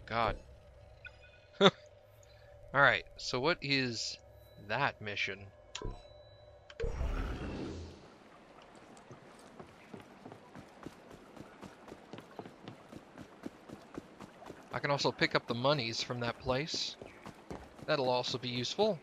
God. Alright, so what is that mission? I can also pick up the monies from that place. That'll also be useful.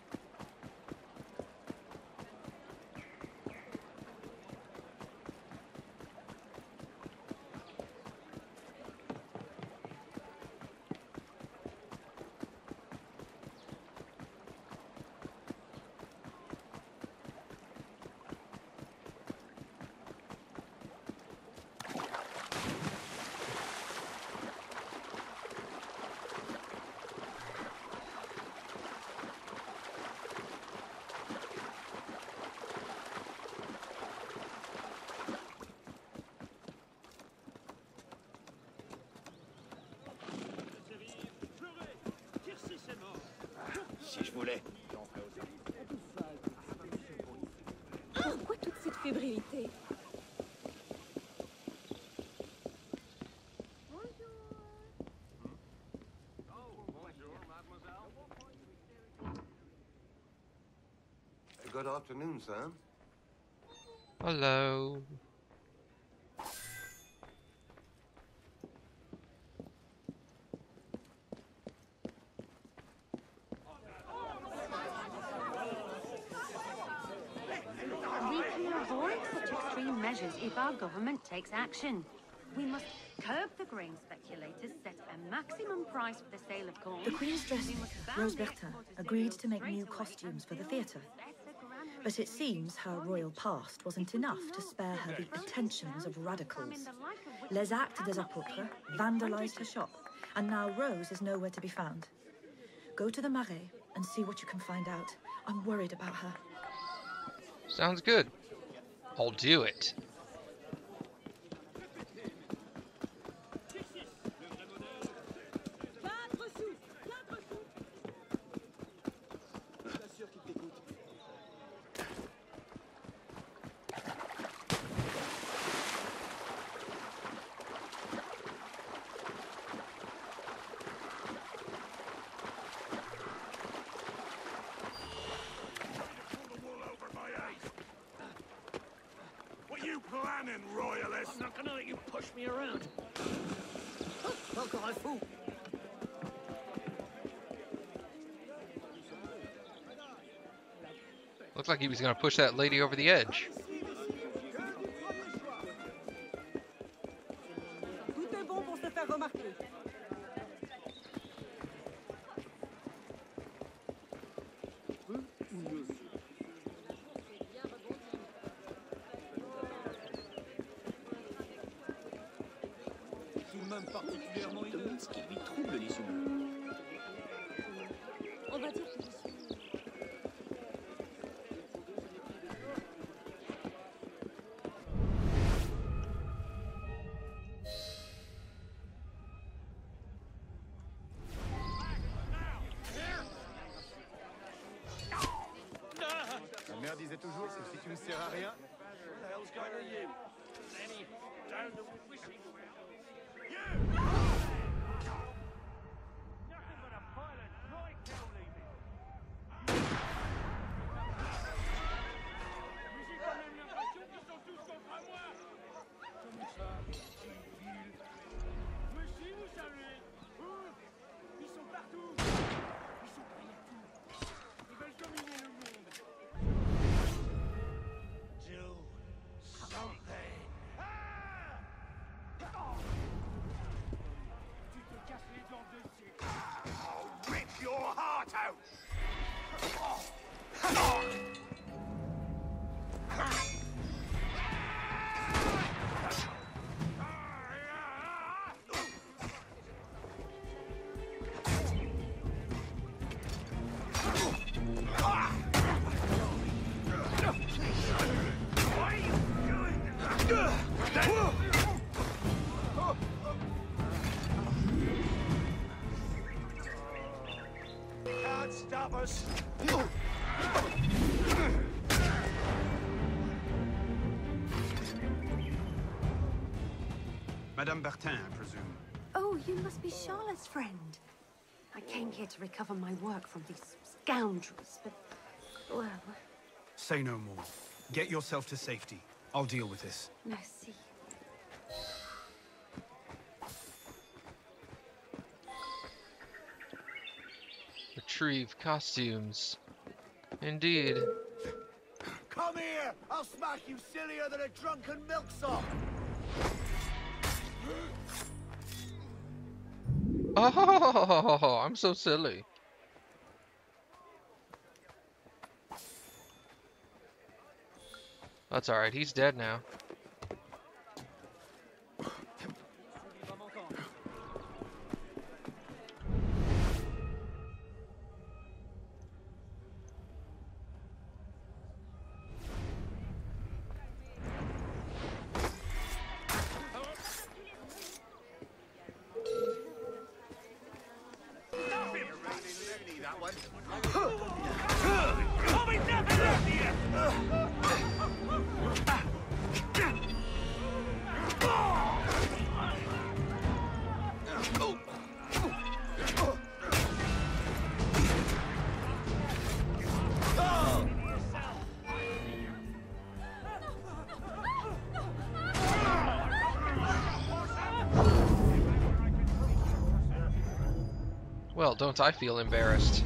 Si je voulais. Pourquoi toute cette fébrilité? Good afternoon, sir. Hello. We can avoid such extreme measures if our government takes action. We must curb the grain speculators, set a maximum price for the sale of corn. The Queen's dressing, We must ban Rose the Bertin, export of agreed cereals to make straight new away costumes for the and theatre. build better granaries But it to seems her produce royal corn. past wasn't enough to spare her the attentions of radicals. Les Actes des Apôtres vandalized her shop, and now Rose is nowhere to be found. Go to the Marais and see what you can find out. I'm worried about her. Sounds good. I'll do it. What you planning, royalist? I'm not gonna let you push me around. Encore un fou. Looked like he was gonna push that lady over the edge. Tout est bon pour se faire remarquer. Je suis même particulièrement domine ce qui lui trouble les humains. On va dire que Ma mère disait toujours que si tu ne sers à rien, What the hell's going on you? Any down the wishing well. Nothing but a pile of dry cow leaving. Mais j'ai quand même l'impression qu'ils sont tous contre moi. Comme ça, civil. Mais si, vous savez. Ils sont partout. Ils sont prêts à tout. Ils veulent dominer le monde. Do something. Tu te casses les dents dessus. I'll rip your heart out. What are you doing? Can't stop us. Madame Bertin, I presume. Oh, you must be Charlotte's friend. I came here to recover my work from these scoundrels, but... well... Say no more. Get yourself to safety. I'll deal with this. Merci. Retrieve costumes. Indeed. Come here! I'll smack you sillier than a drunken milksop! Oh, I'm so silly. That's alright, he's dead now. That one. Well, don't I feel embarrassed?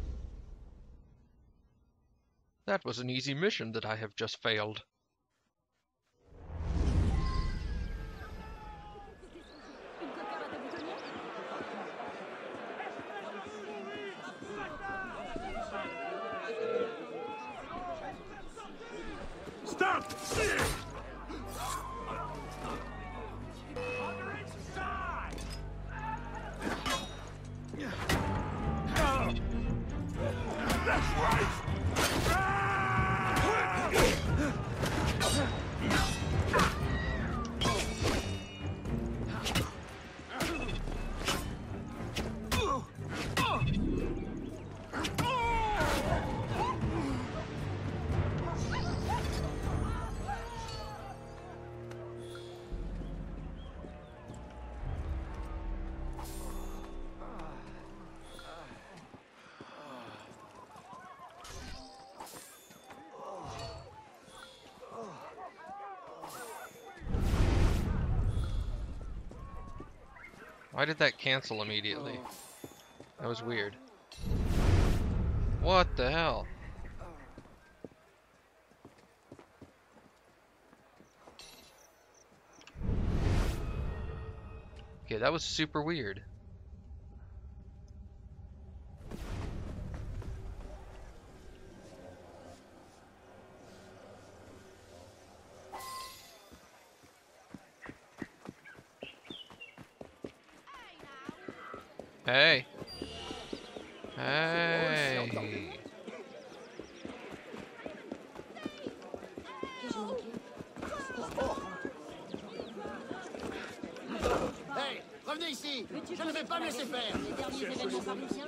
That was an easy mission that I have just failed. Stop! That's right! Why did that cancel immediately? That was weird. What the hell? Okay, that was super weird. Hey. Hey. Hey, revenez ici! Je ne vais pas me laisser faire! Les derniers événements parisiens.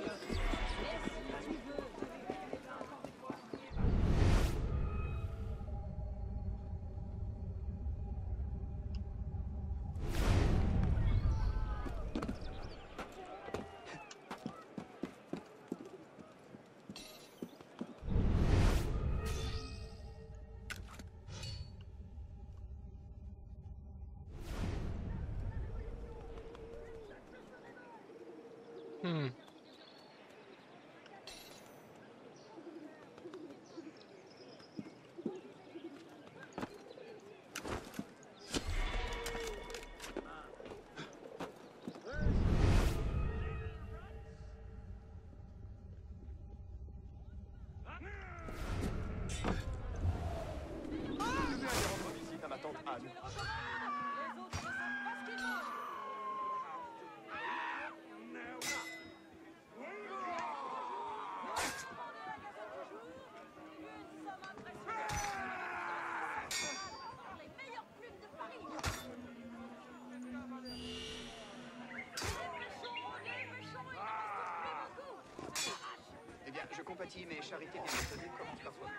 Visite à ma tante Anne. Eh bien, je compatis, mais charité bien méthodique commence par soi.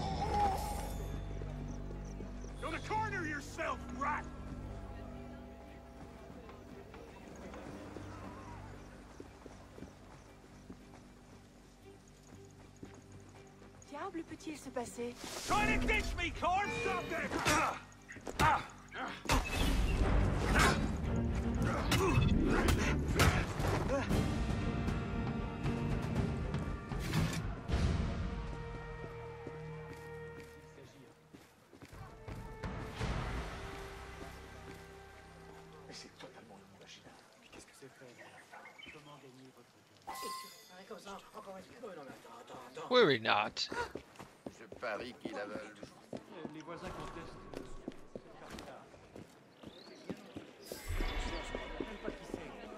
Go to corner yourself, rat! adorable peut-il se passer? Trying to ditch me, corpse! Stop it! Mais c'est totalement inimaginable. Mais qu'est-ce que c'est fait à la fin? Comment gagner votre temps? Comme ça, encore un petit peu. Non, mais attends. Worry not. Je parie qu'il avale. Les voisins contestent. Même pas qui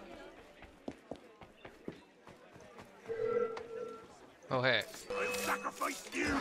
c'est. Oh hey. I'll sacrifice you!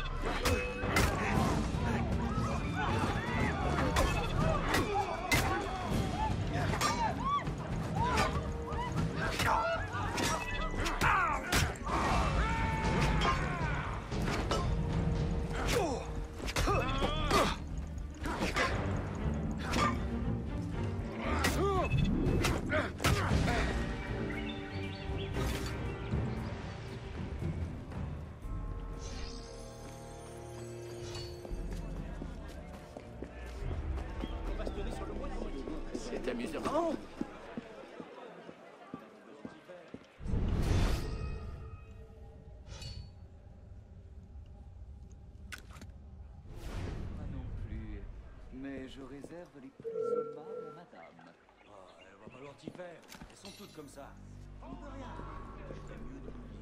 C'est amusant. Moi non plus. Mais je réserve les plus aimables à madame. Ah, elle va falloir t'y faire. Elles sont toutes comme ça. On ne peut rien. Je ferais mieux de l'oublier.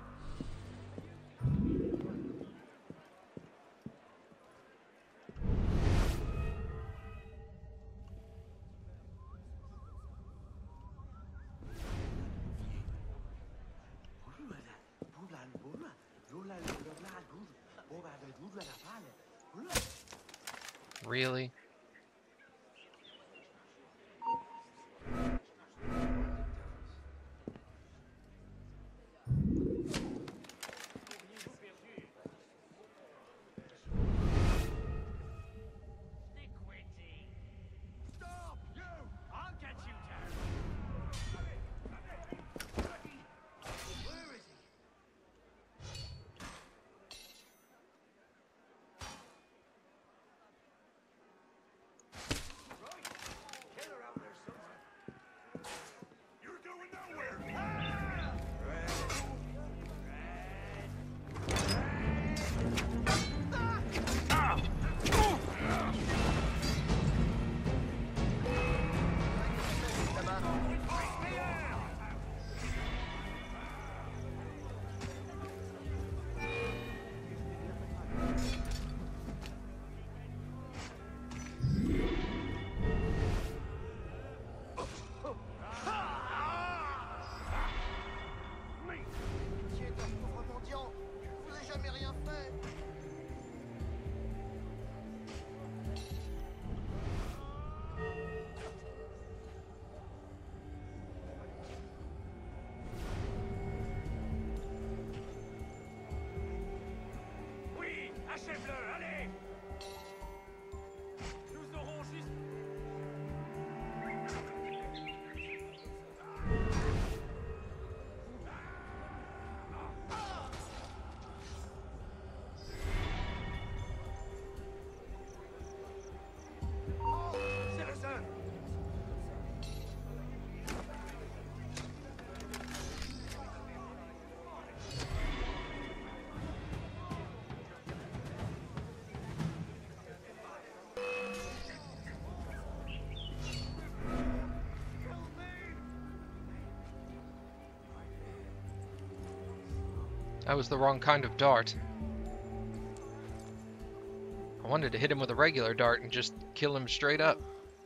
Really? Stop! You! I'll get you down. Where is he? Right! Get her out there somewhere. You're going nowhere! Pitié d'un pauvre mendiant. Je vous ai jamais rien fait. Oui, achève-le, allez. Nous aurons juste... Citizen! That was the wrong kind of dart. I wanted to hit him with a regular dart and just kill him straight up.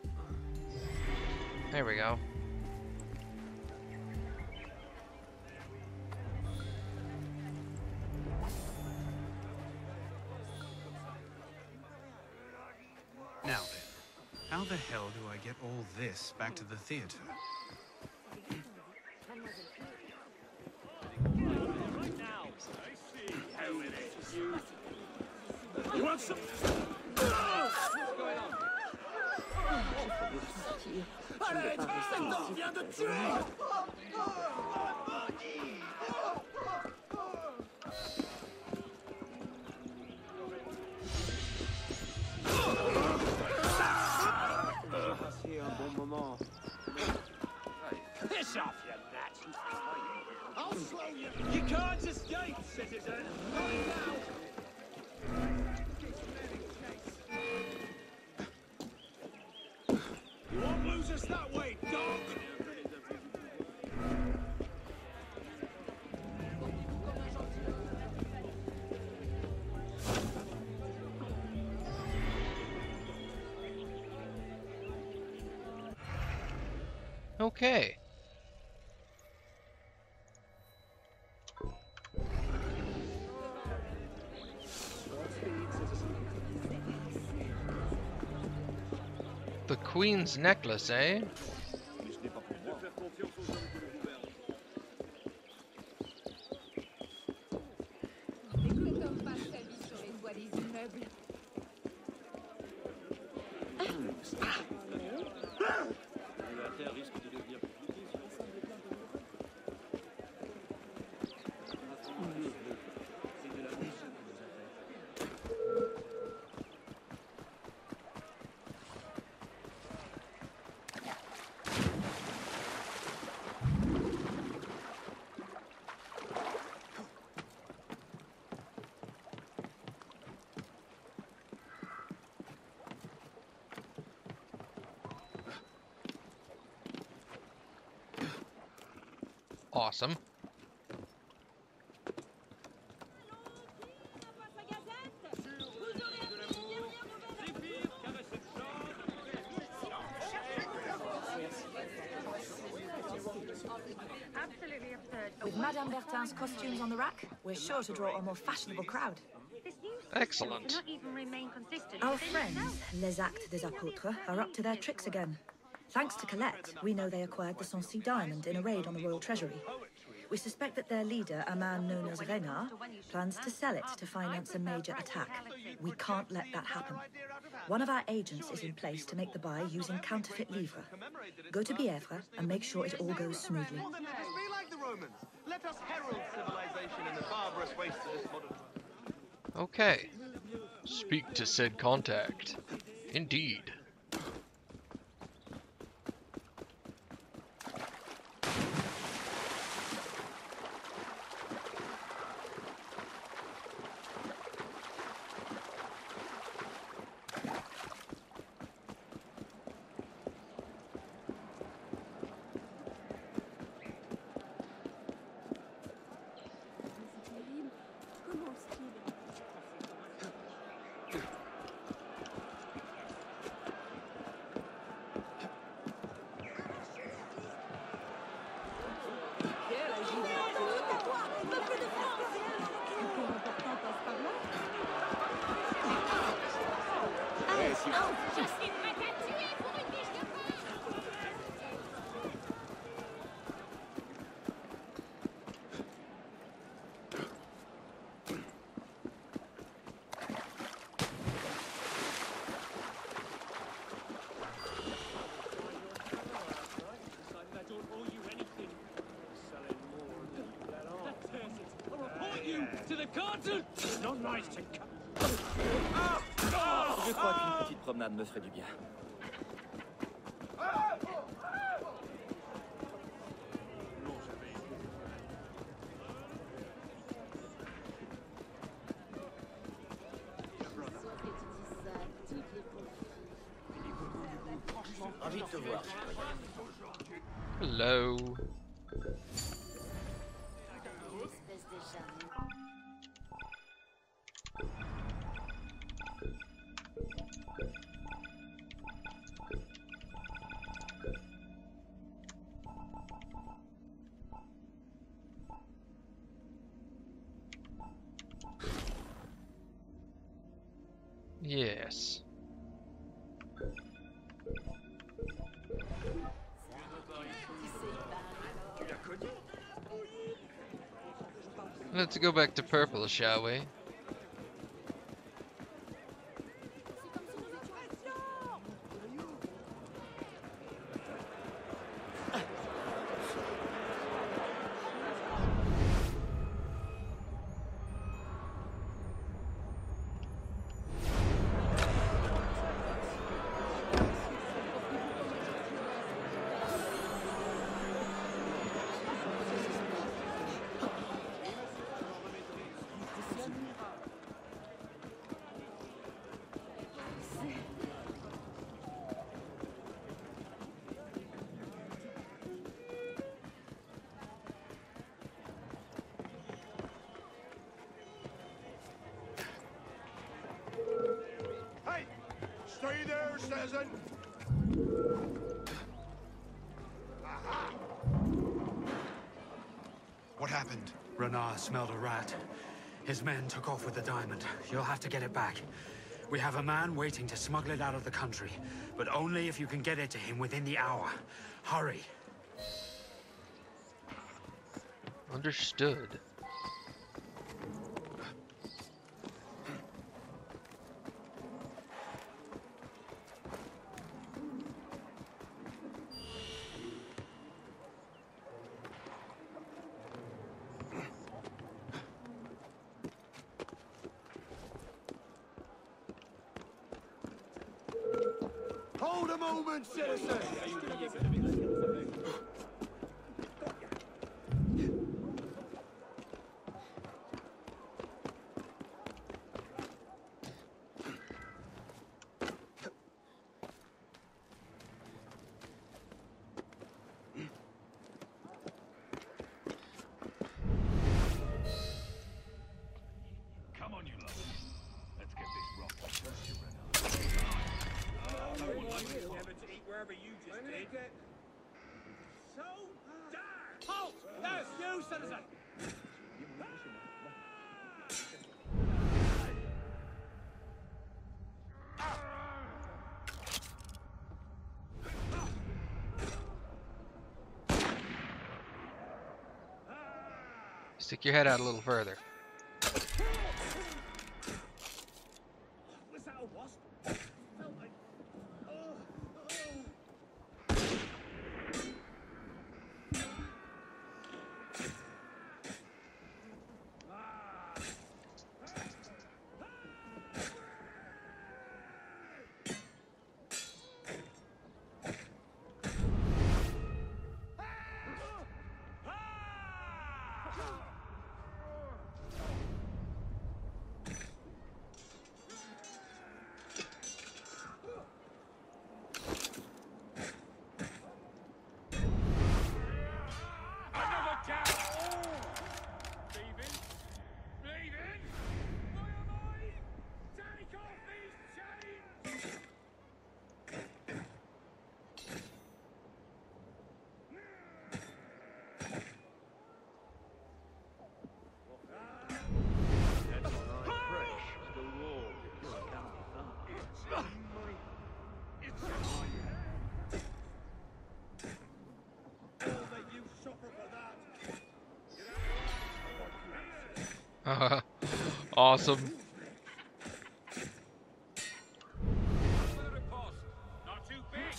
There we go. Now then, how the hell do I get all this back to the theater? Right now. I see how it is. You want some... Allez, cet homme vient de tuer! Who's us that way, dog? Okay. The Queen's necklace, eh? Awesome. Absolutely absurd. With Madame Bertin's costumes on the rack, we're sure to draw a more fashionable crowd. This new Excellent. cannot even remain consistent. Our within friends, itself. Les Actes des Apôtres, are up to their tricks again. Thanks to Colette, we know they acquired the Sancy diamond in a raid on the royal treasury. We suspect that their leader, a man known as Renard, plans to sell it to finance a major attack. We can't let that happen. One of our agents is in place to make the buy using counterfeit livres. Go to Bièvre and make sure it all goes smoothly. Well, then let us be like the Romans. Let us herald civilization in the barbarous wastes of this modern time. Okay. Speak to said contact. Indeed. Je crois qu'une petite promenade me ferait du bien. Ravi de te voir. Hello. Yes. Let's go back to purple, shall we? Stay there, citizen! What happened? Renard smelled a rat. His men took off with the diamond. You'll have to get it back. We have a man waiting to smuggle it out of the country, but only if you can get it to him within the hour. Hurry. Understood. Hold a moment, citizen! Come on, you lot. Let's get this rock. Never to eat wherever you just did. So dark! Halt! Yes, you, citizen! Stick your head out a little further. Was that a wasp? Felt like... Another down! Leaving? Leaving? Why am I? Take off these chains! All that you suffer for that. Awesome. Not too big!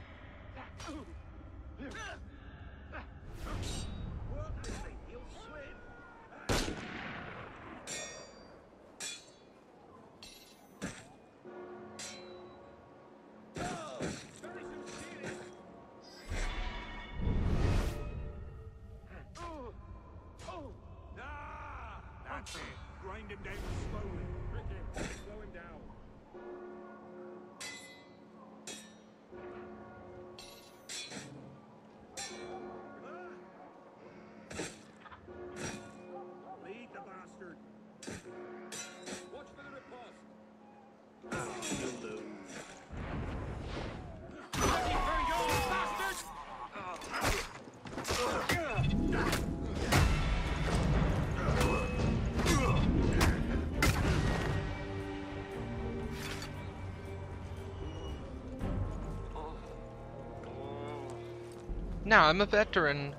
What? He'll swim. That's it. Grind him down slowly. Ricky, slow him down. Lead the bastard. Watch for the riposte. Ready for your bastards! Now I'm a veteran.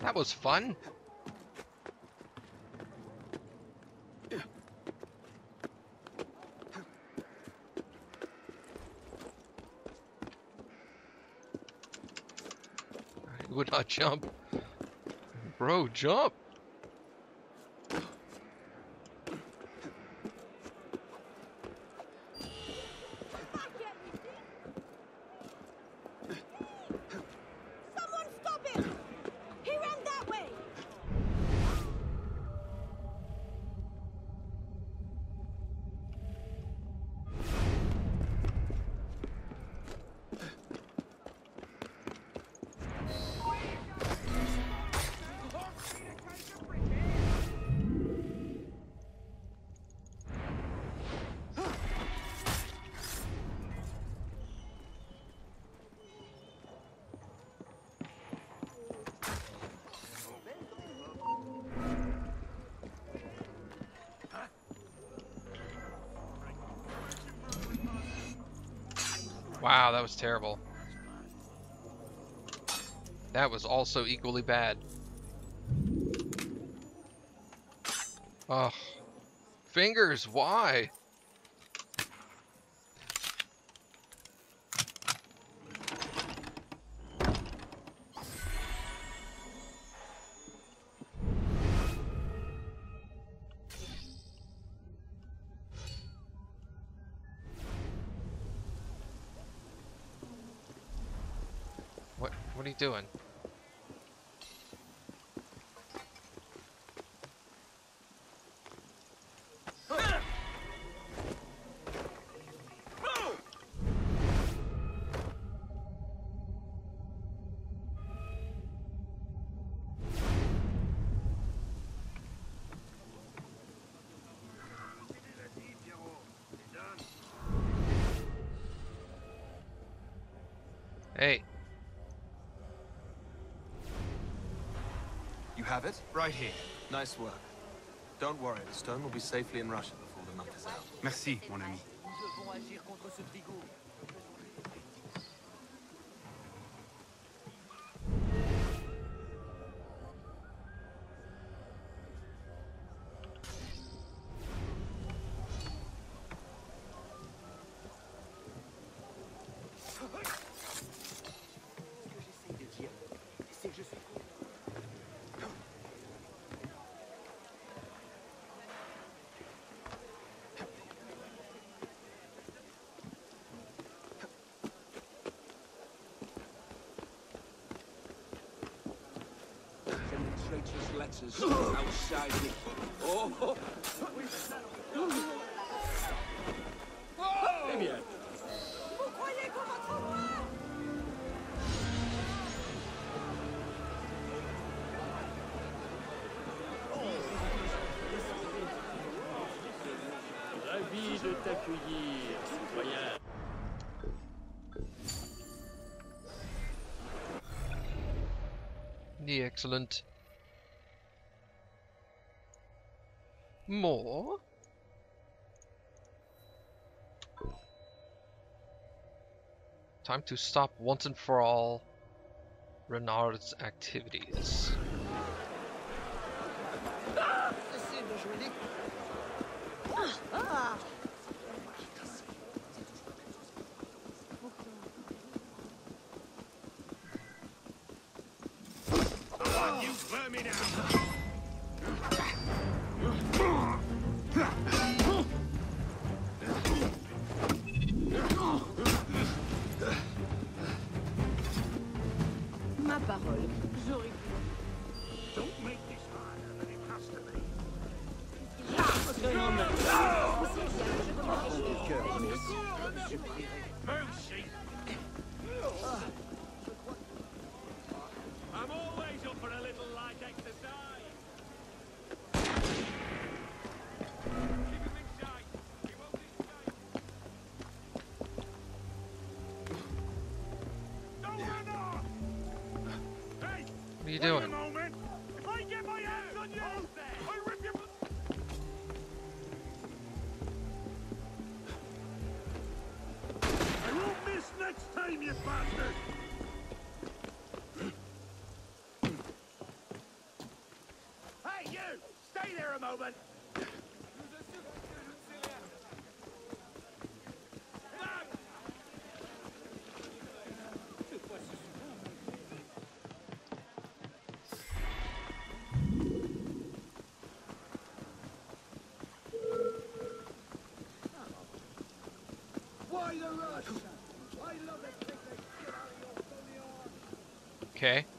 That was fun. He would not jump. Bro, jump! Someone stop him! He ran that way! Wow, that was terrible. That was also equally bad. Ugh. Fingers, why? What are you doing? Hey. You have it? Right here. Nice work. Don't worry, the stone will be safely in Russia before the month is out. Merci, mon ami. Nous devons agir contre ce frigo. Ce que j'essaie de dire, c'est que je suis con. Traitorous letters outside the... Oh! Eh bien. Vous croyez qu'on va trop loin? Ravi de t'accueillir, citoyen. Excellent. More? Time to stop once and for all Renard's activities. You vermin out! Ma parole, j'aurais pu. Don't make this harder than it has to be. Mercy! I'm always up for a little light exercise. Keep him in sight. He won't escape. Don't run off! Hey! What are you Wait a doing? moment! If I get my hands on you, I rip your... I won't miss next time, you bastard! Stay there a moment. Okay.